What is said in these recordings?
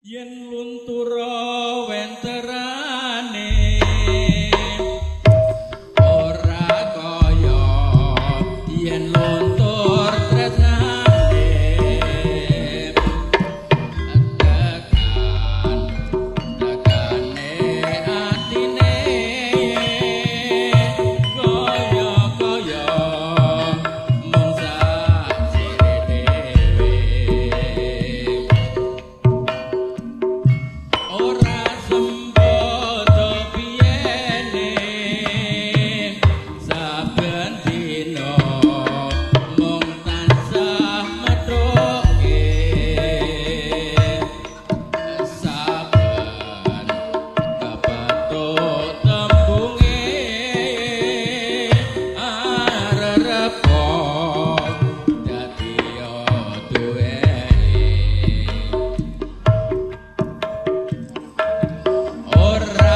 yen luntura wenterane ora kaya yen luntur tresnane tekane atine kaya mung sajire dhewe ora sembodo piyene saben dina mung tansah methoke saben kepethuk tembunge arepa dadi duweni ora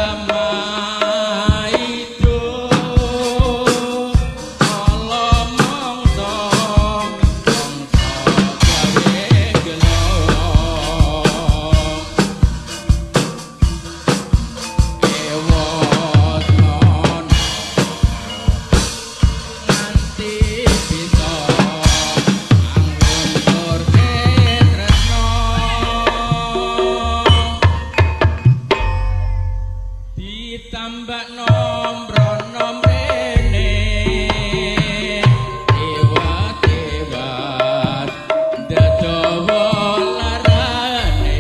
maido ala mangsa gawe gelo ewot nono nganti bisa anggur tresno ditambah nombrene tewat dadawa larane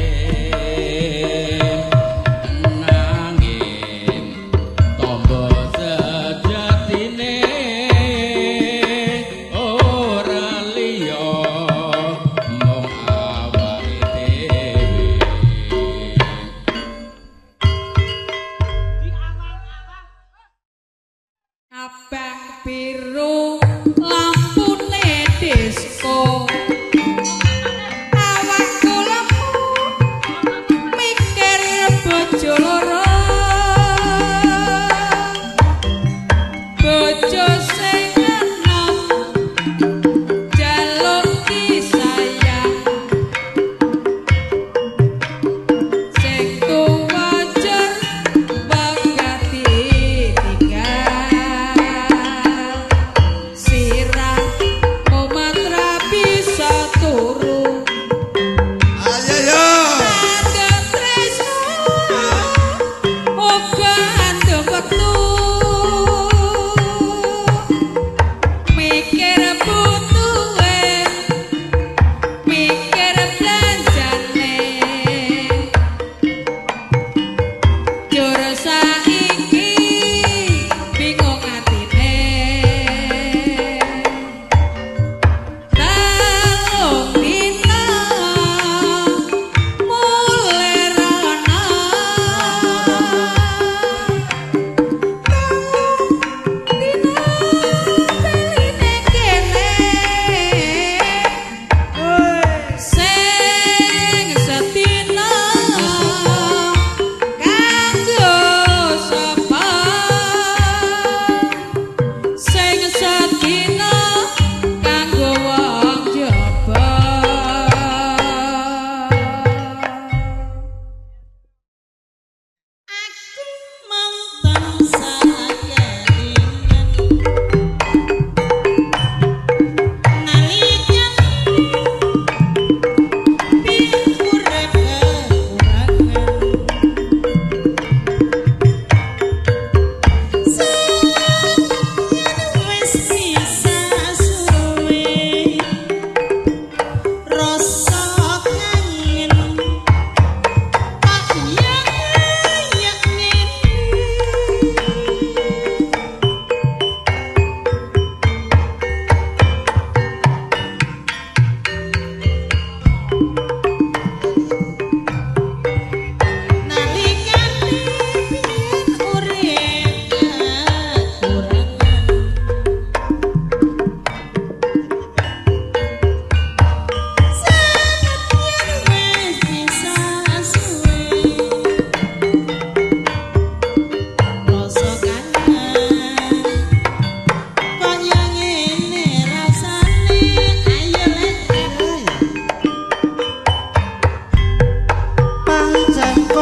nanging tombo sejatine ora liya mung awake dhewe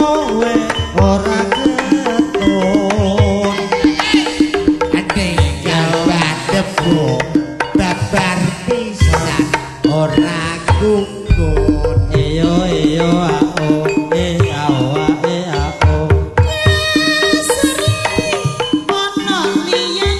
kowe ora ketun tinggal badebu babar pisan ora gugun iyo iyo aku aku ono liyan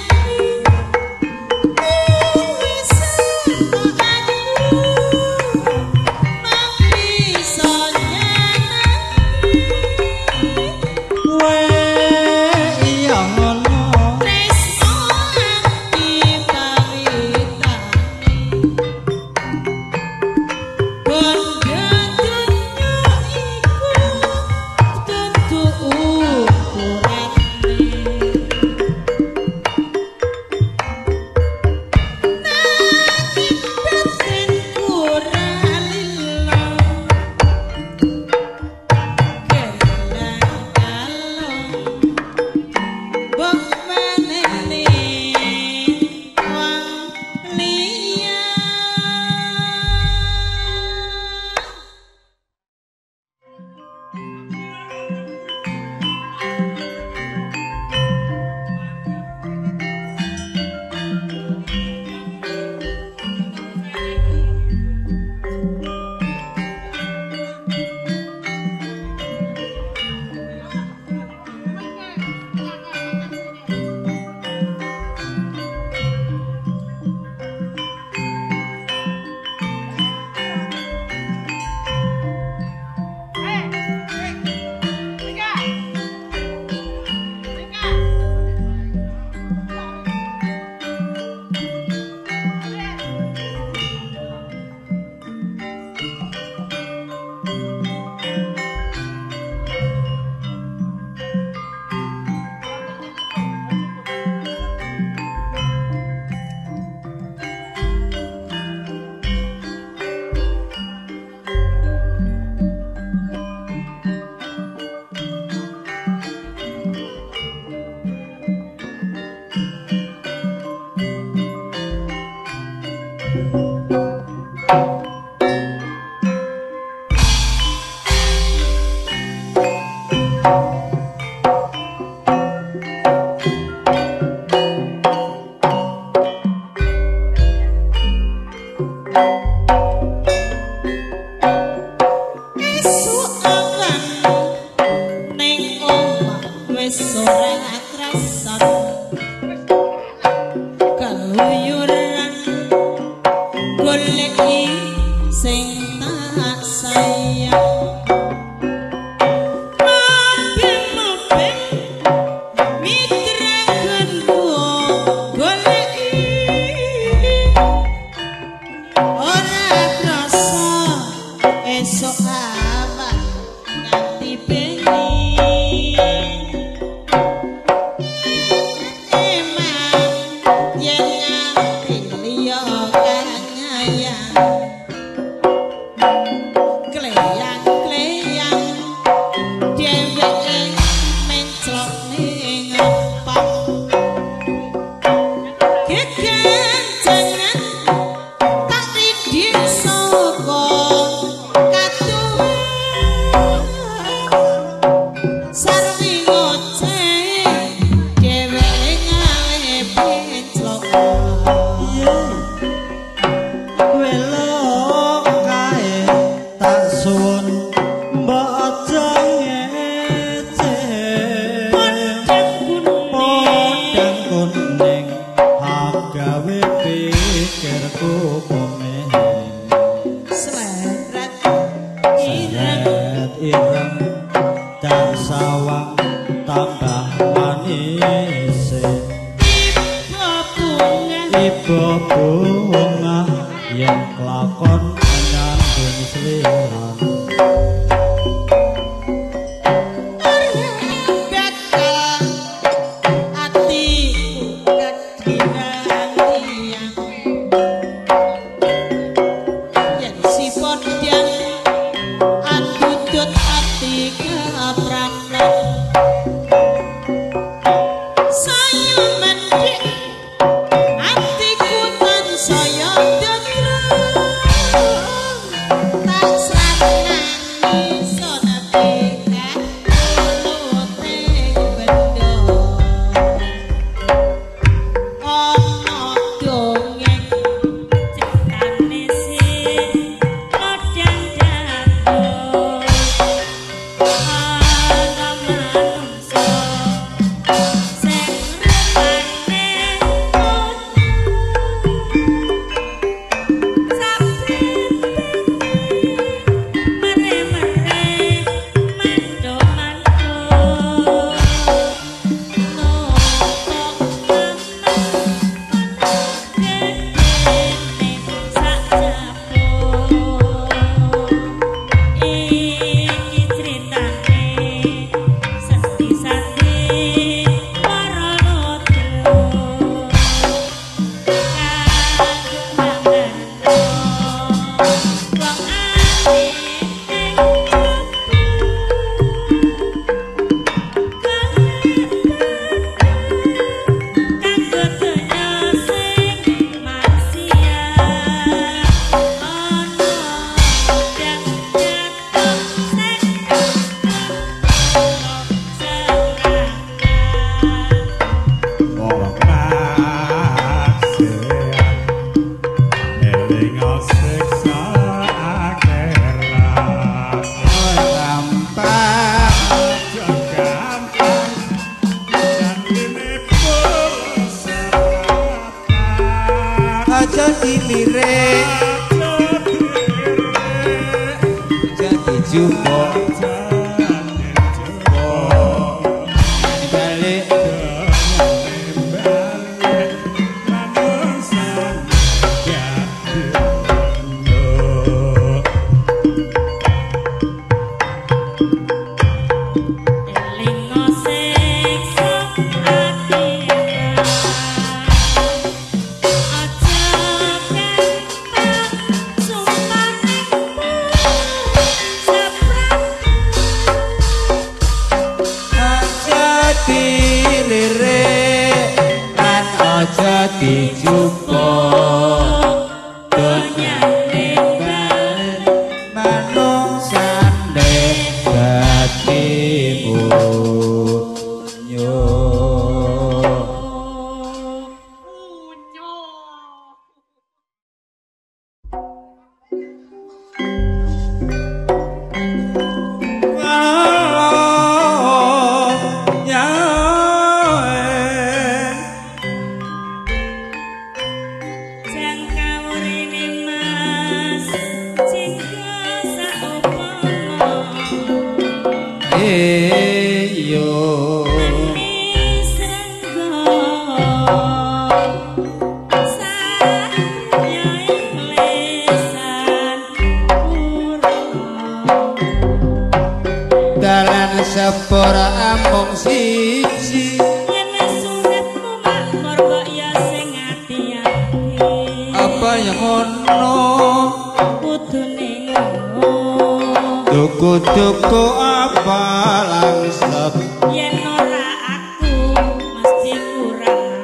Tuku apa langsep yen ora aku mesti kurang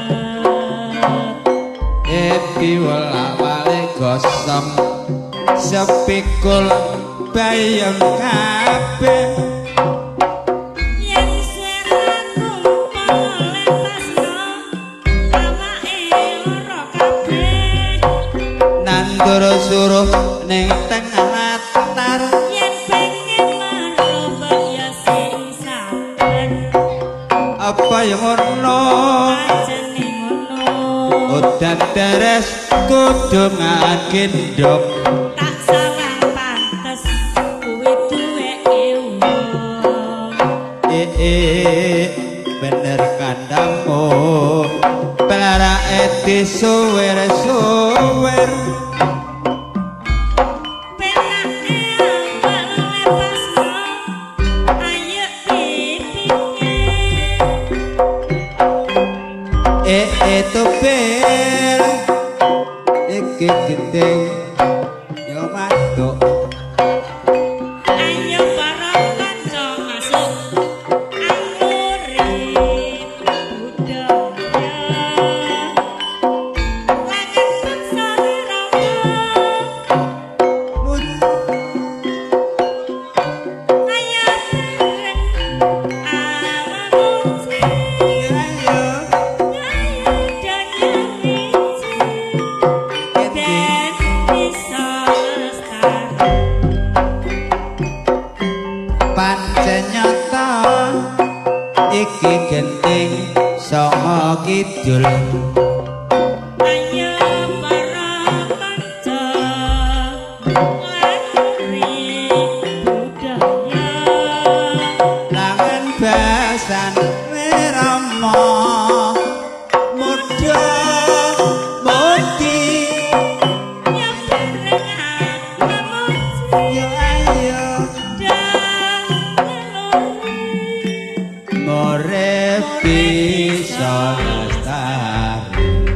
diwala-wale gosong sepikul bayang kabeh yen seraku letasno awake ora kabeh nandur suruh ning tengah latar yen pengen marobak ya sing sabar apa yang ngono ajene ngono udan deres kudu ngagendhok tak salah pantes kuwi duweke wong bener kandamu pelarake disuwer-suwer penake awak lepasno ayo dipinggir topel iki gendeng yo matuk ayo para kanca masuk angguri budaya langan bangsa Rama ayo bareng awamu ayo daya wici ben bisa lestari pancen nyata iki gendeng sanga kidul ayo para kanca nglari budaya langan basan wirama muda mudi ya bareng awamu yo ayo nglari more bisa lestari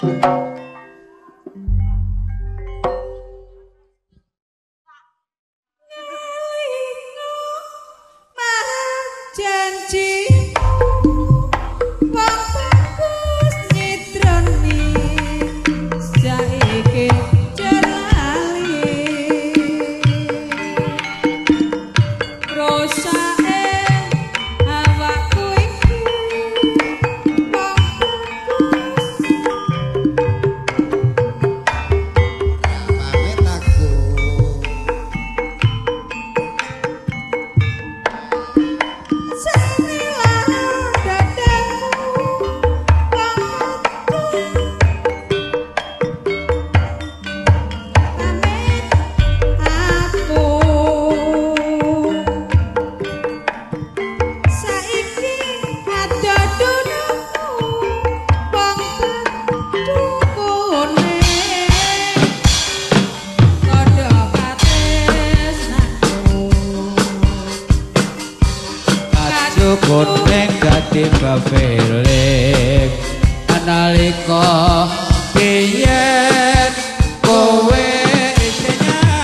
kuning dadi bafelik analika biyen kowe isih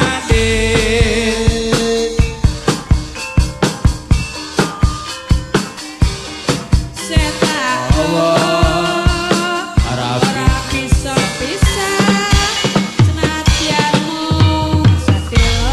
nyadin setak ora bisa senadyan mung sedya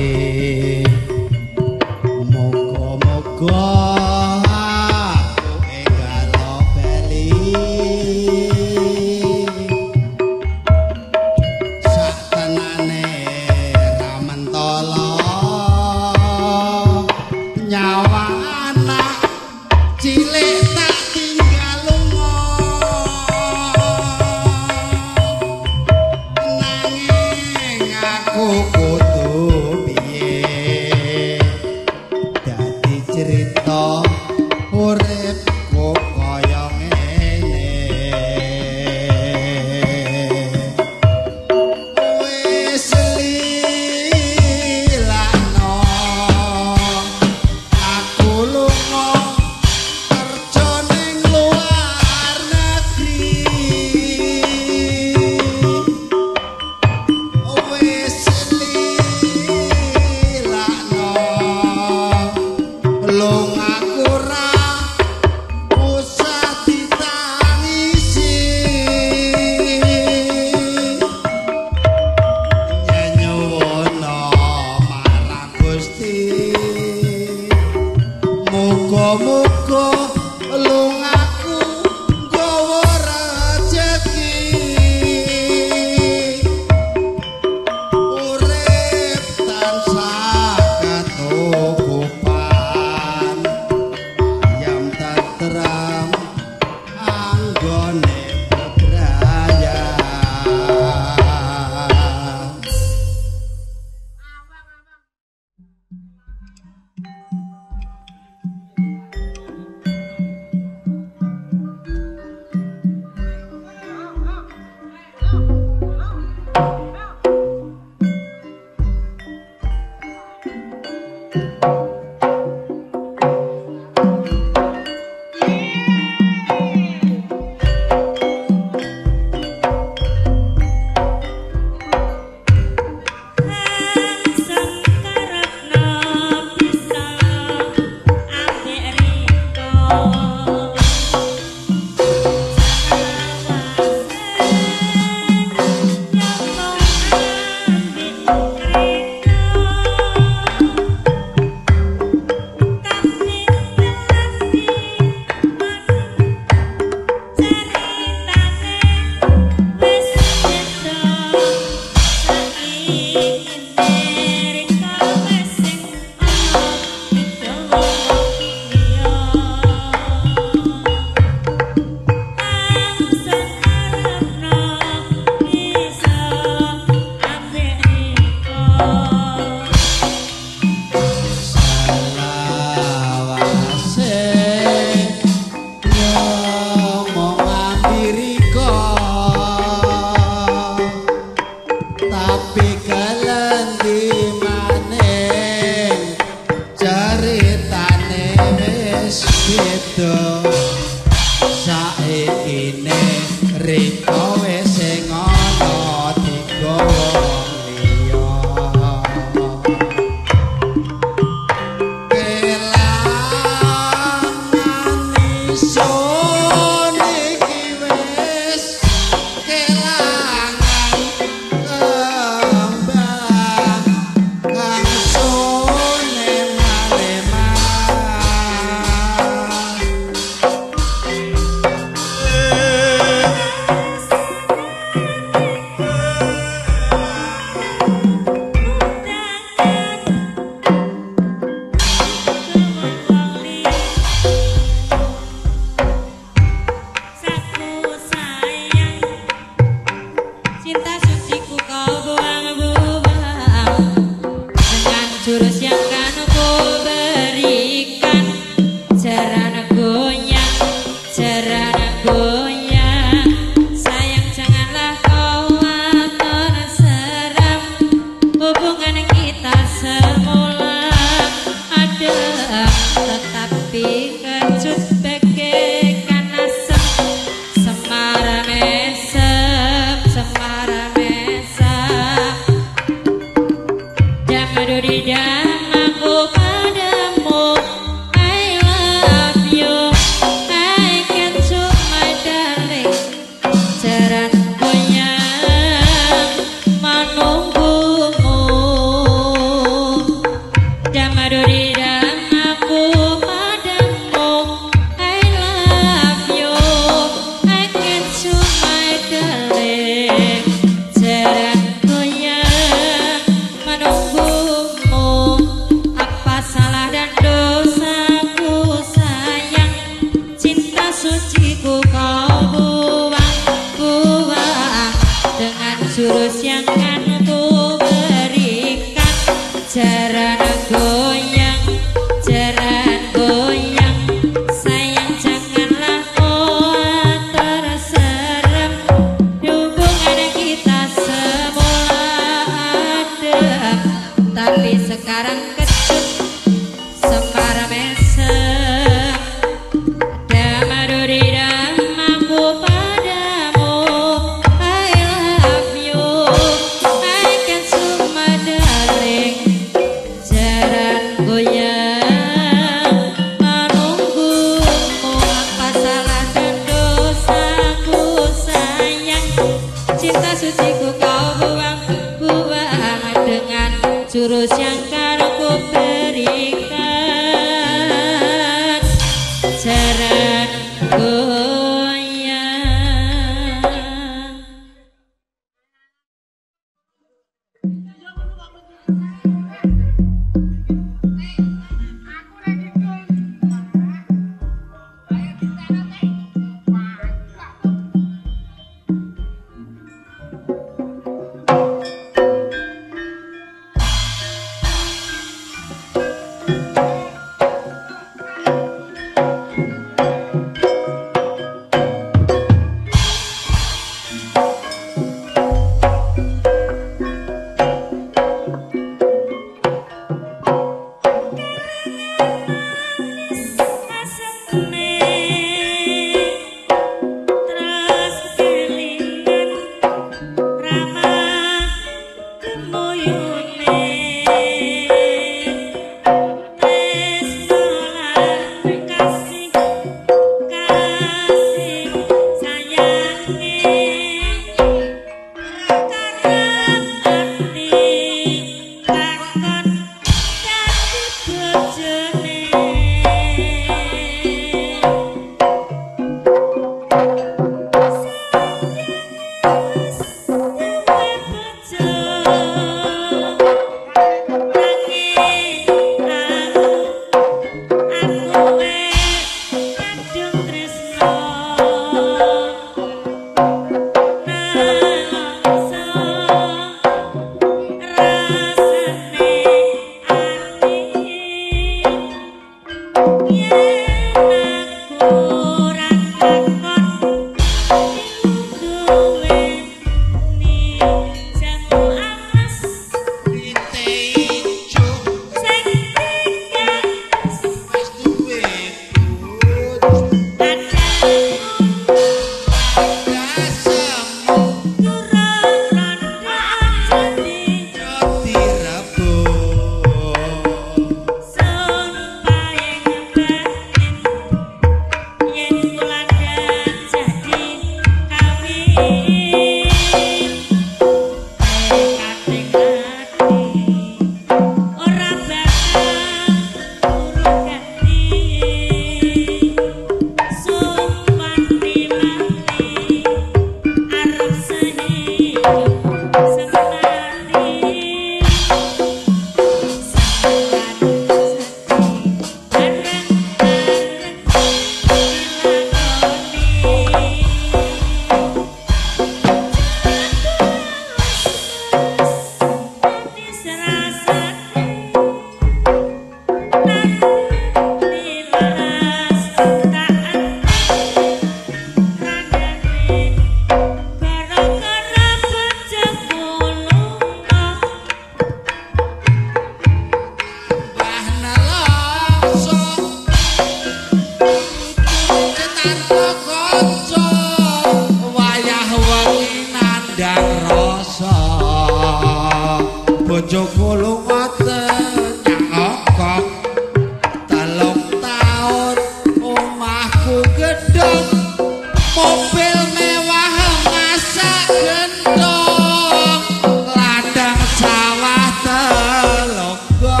bojoku lunga nyangkok 3 taun omahku gedhong mobil mewah masak gendong ladang sawah telonggo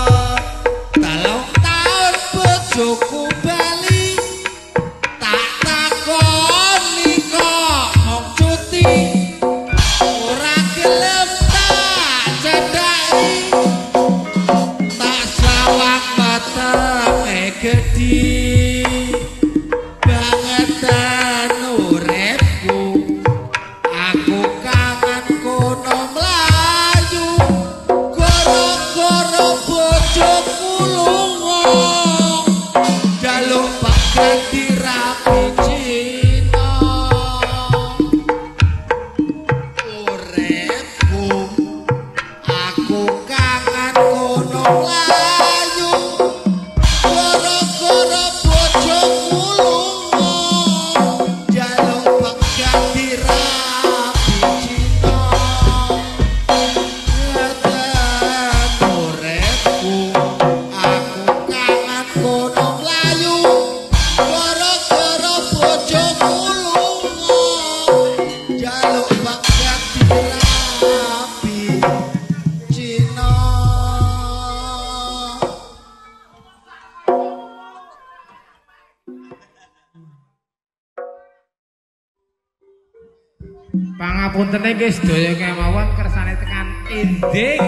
3 taun bojoku bali tak takoni kok mong cuti ora gelem tak cedhaki tak sawang metenge gedhi bangetan uripku aku kangen kono mlayu gara-gara bojoku lunga jaluk pangganti rapi Cina uripku aku kangen kono mlayu gara-gara bojoku lunga jaluk pangganti rapi Cina ngeten uripku aku kangen kono mlayu gara-gara bojoku lunga jaluk pangganti rapi Cina. Pangapuntene guys, sedaya kemawon kersane tekan ending.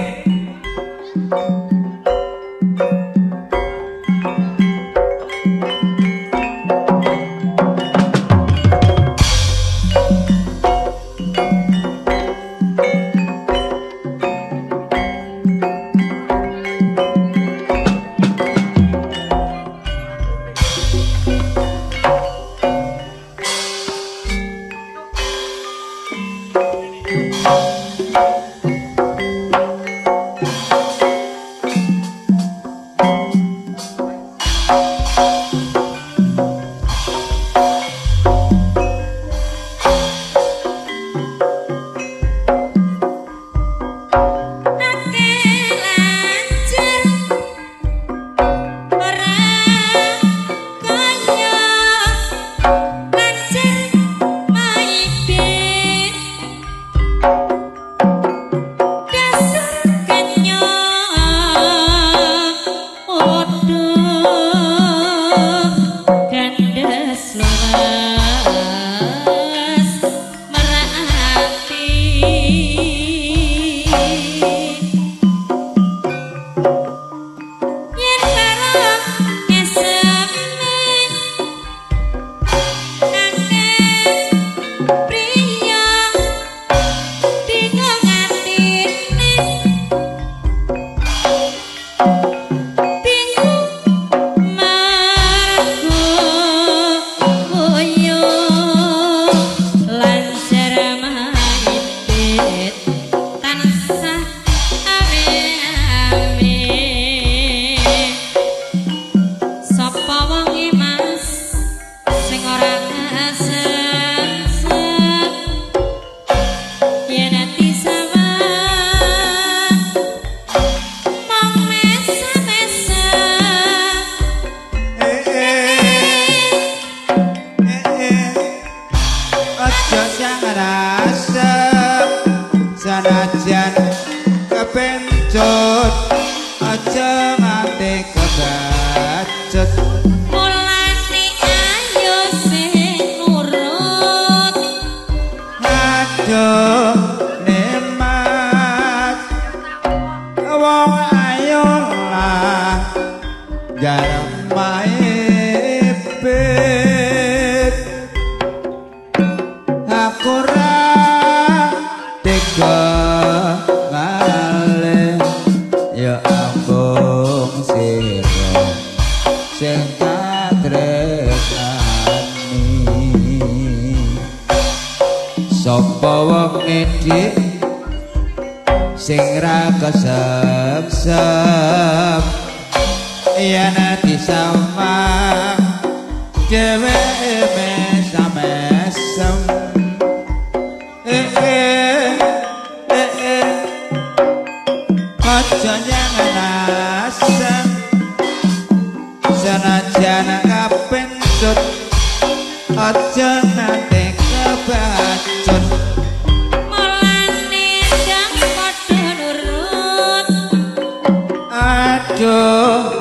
Sanajan kepencut aja nganti kebacut mulane ayo sing nurut aduh nemat wong ayo lah jarang maipit aku ra tega ngalih ya ambung sira sing katresnani sapa wong edik sing ra kesep-sep yen disamang dheweke mesam-mesem aja jangan asam senajan kapencut aja nate kebacut mulane jang padha nurut aduh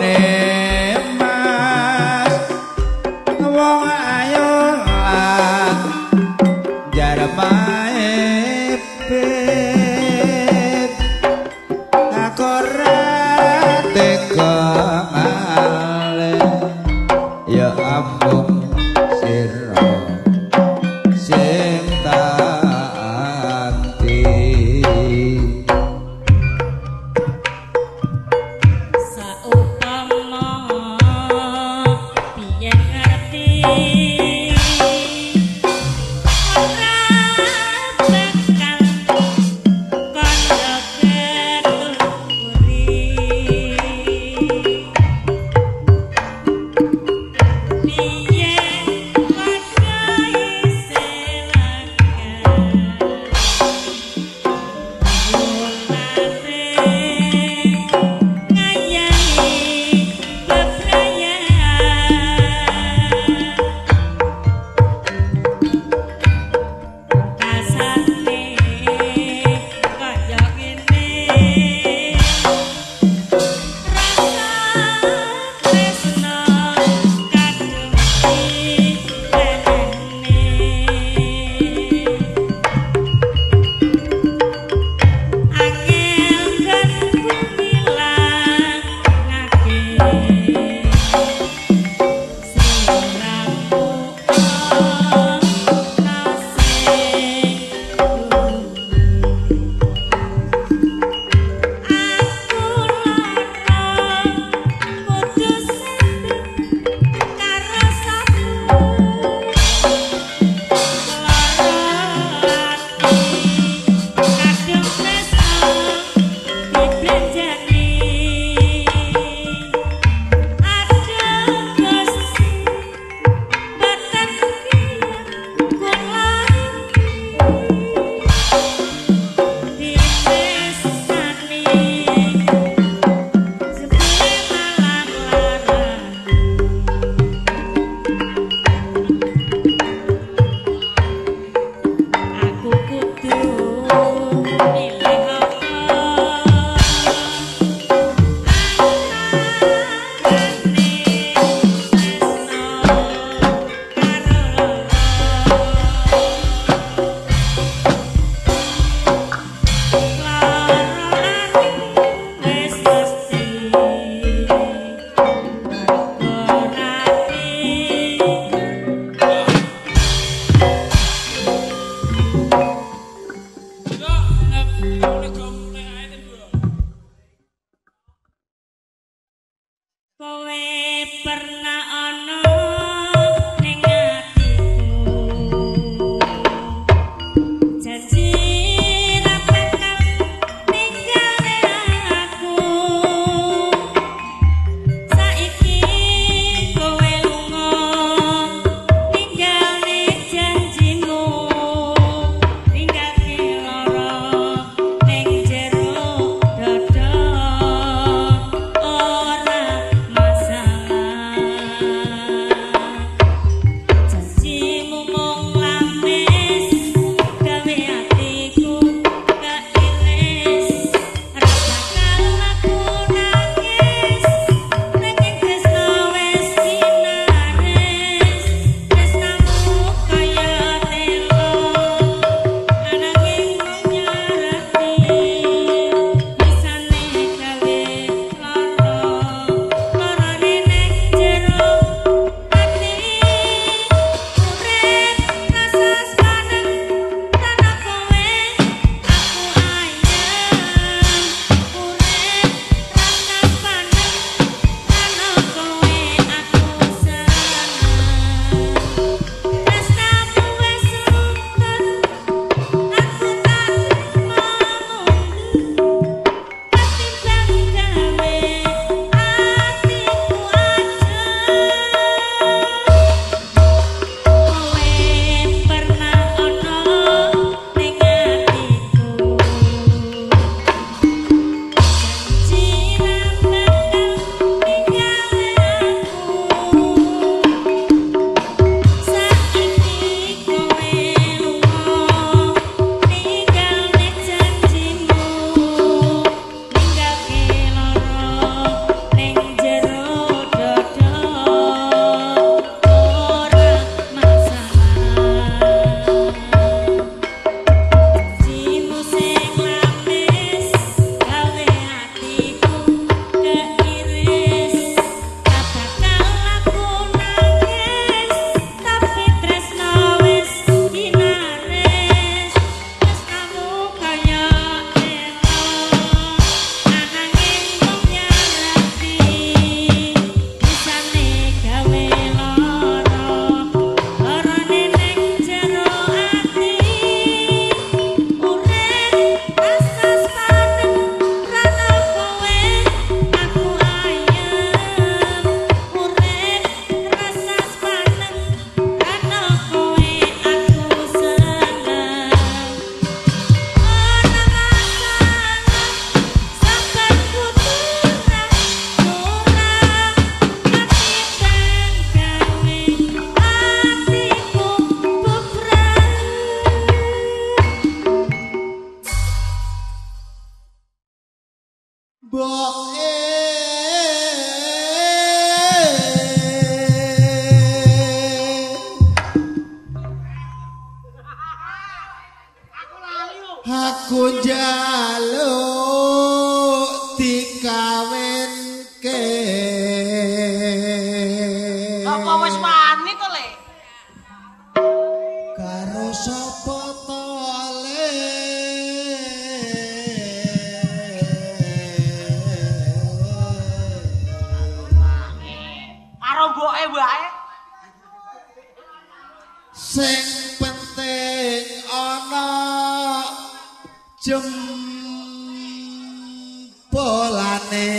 mas wong ayo lah jaramae beb aku ora tega malih ya ampun sira sing tanti saumpama biyen ngerti ora bakal kandha keturi Boke aku njaluk dikawinke Apa wis wani to, Le? karo sapa to Le Karo mboke wae. sing penting ana jempolane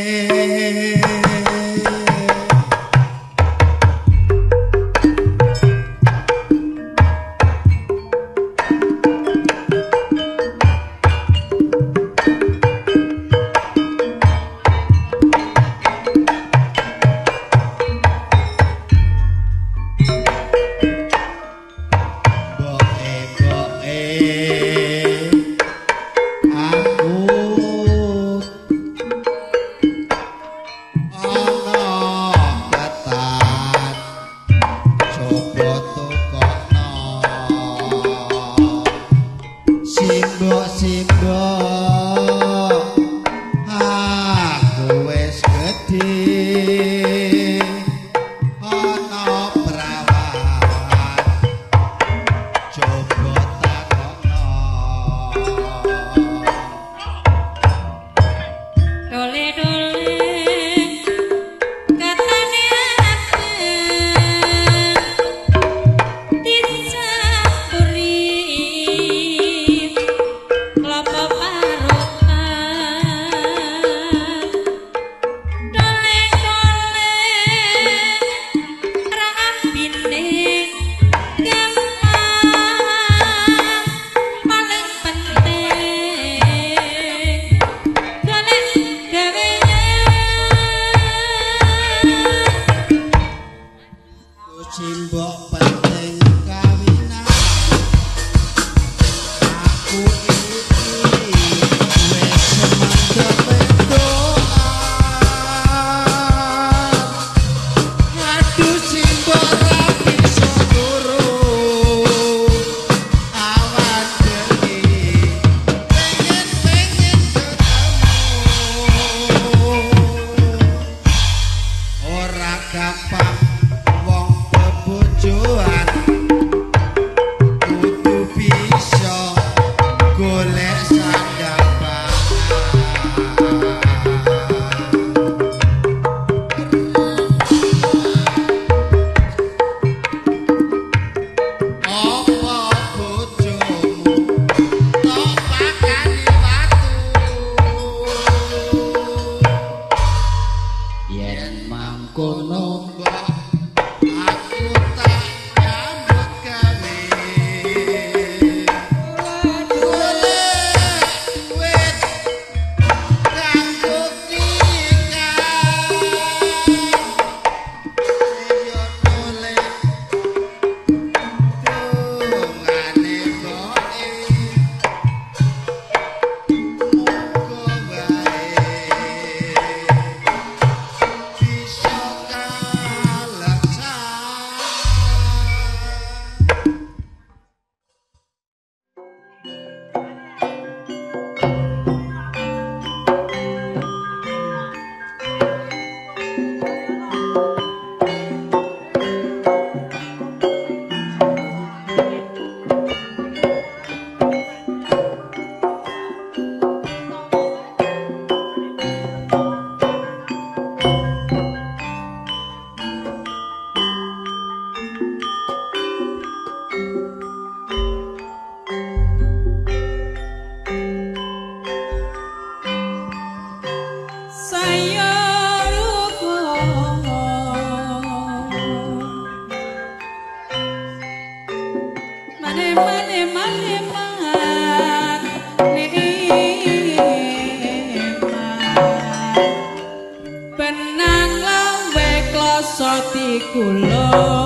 kula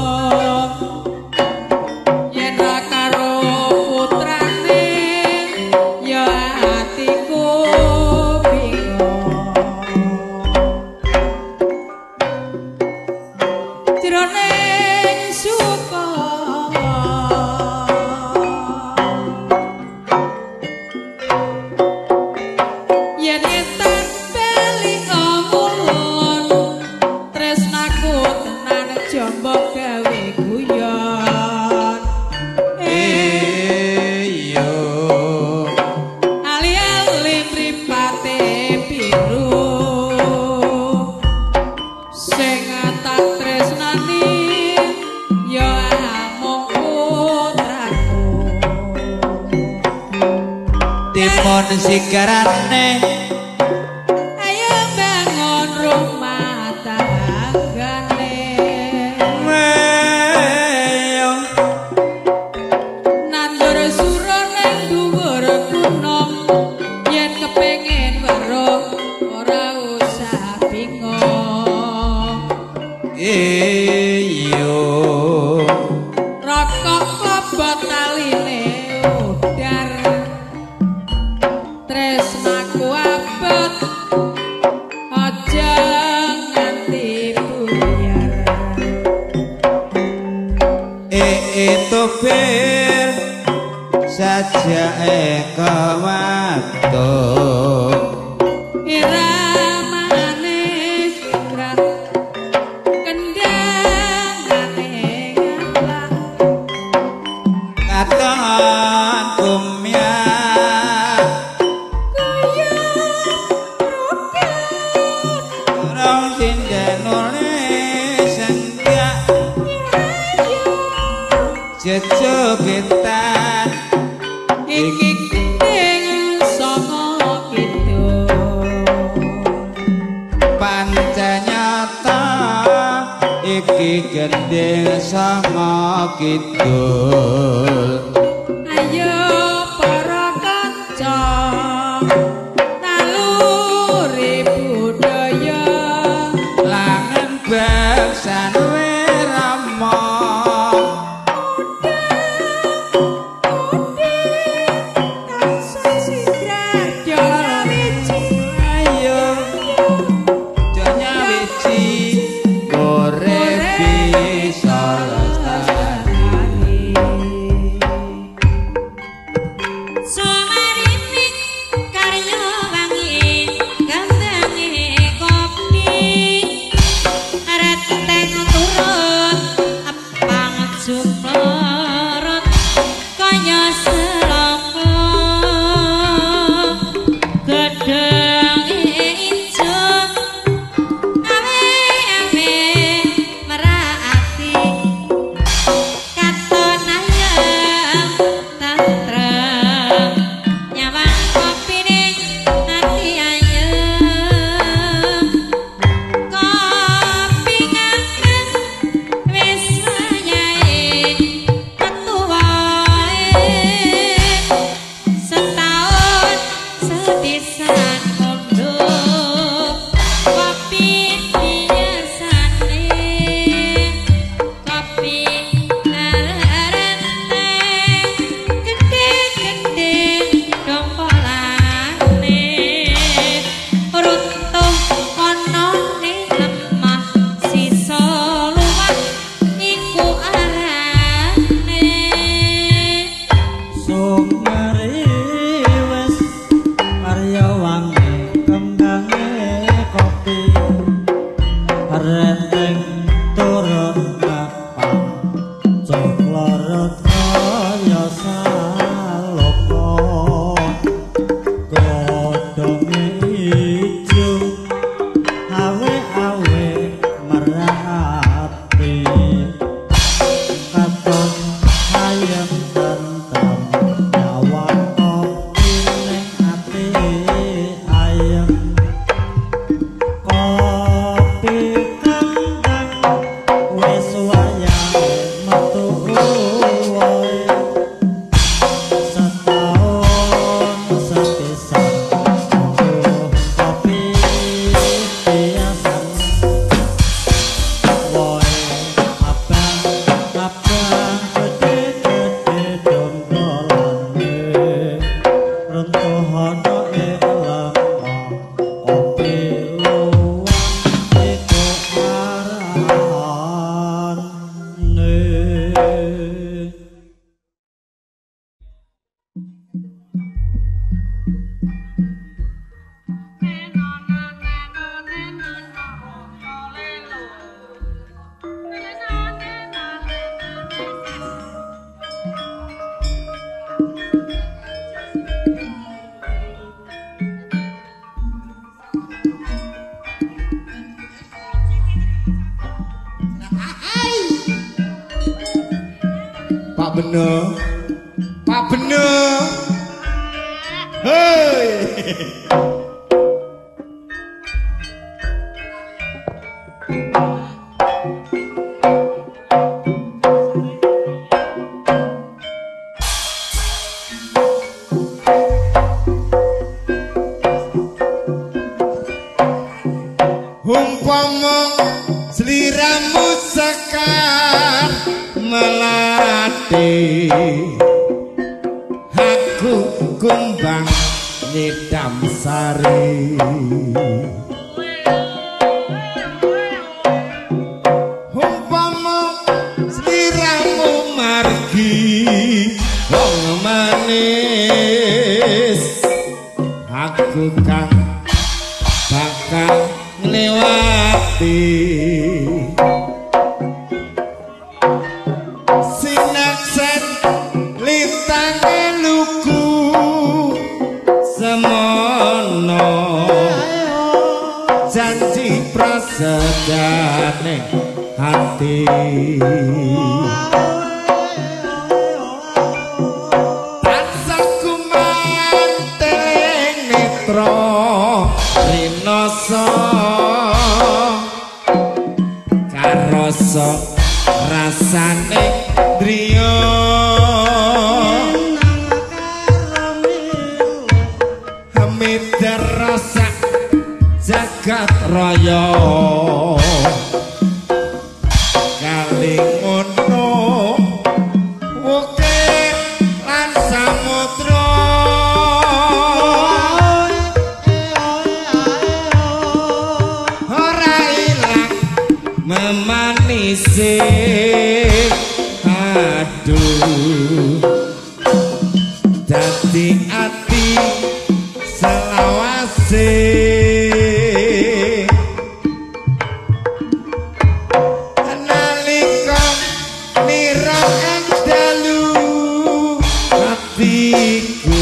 yen ra karo putrane ya atiku bingung sigarane ayo bangun rumah tanggane meyong nandur suro ning dhuwur gunung yen kepengin weruh ora usah bingung iyo rokok klobot taline udar tresnaku abot aja nganti buyar itu bir saja kematung iramane singrat kendangane ngalak katon kumya kaya roket rong sindenole senggak jejogetan iki gendeng saka kidul pancanyata iki gendeng sama kidul ayo para kanca naluri budaya langen baksan wirama tansah sidrat jala wiji ayo jonya wiji goreng bisa lestari Somarining karya wangi gandange kopi reteng turun apang jumlorot kaya seloko gedeng ijo awe-awe merati katon ayam tantrem nyawang kopi ning ati ayem kopi nganteng wis wayahe metu wae setahun sepisan kondo kopi biasane kopi larante gede-gede dompolane runtuh ana ning lemah sisa luwak iku arane sumeri wis karya wangi kembange kopi renteng turun kapang coklorot kaya saloko godhonge ijo awe-awe merati katon ayam tentam nyawang kopi ning ati ayam kopi kandang wis wayahe metu wae setahun sepisan kopi biasan wae abang gede-gede dombolane runtuh ana ing lemah kopi luwak iku arane Pak Beno Hei Umpama sliramu sekar melati aku kumbang nyidam sari umpama sliramu margi wong manis aku kang bakal ngliwati sinaksen lintange luku semono janji prasedane hati tansah kumanteling netra rinoso karoso rasane driya hamidar rasa jagat raya kali ngono woke lan samudra ora ilang memanisi aduh dadi ati selawase nalika nira ing dalu atiku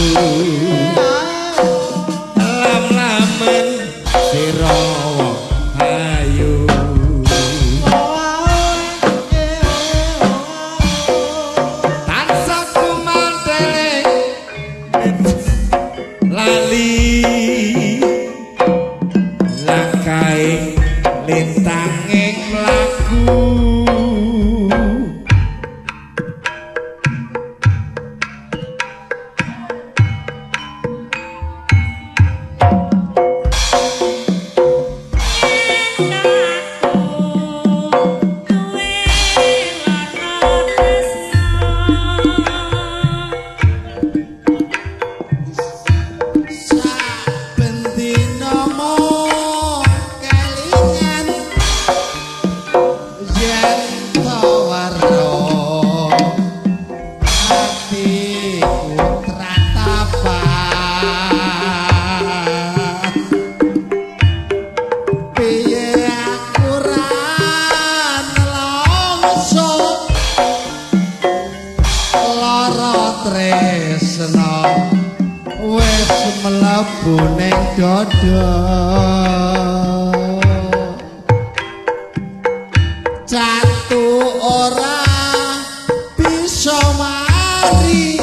lam-lamen sira ayu tansah kumanteling lali lakai lintanging laku saben dina mung kelingan yen to warna atiku tratapan piye aku ra nelongso lara tresna wis mlebu ning dada jatu ora bisa mari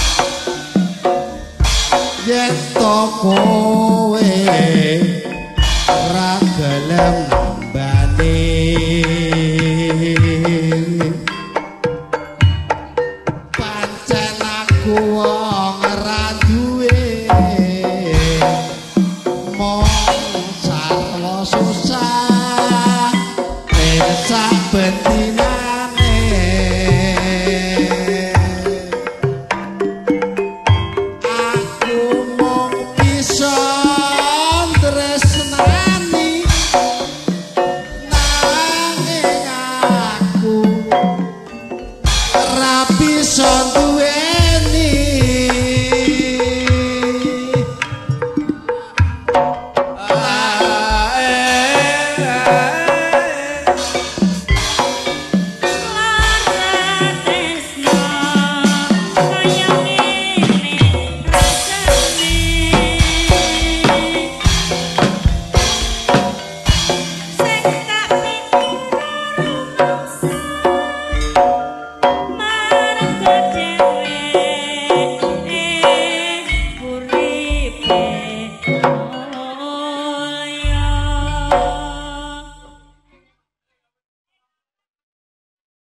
yen to kowe ora gelem mbane pancen aku wong ora duwe mong satwa susah saben dinane aku mung bisa tresnani nanging aku ora bisa duweni Marga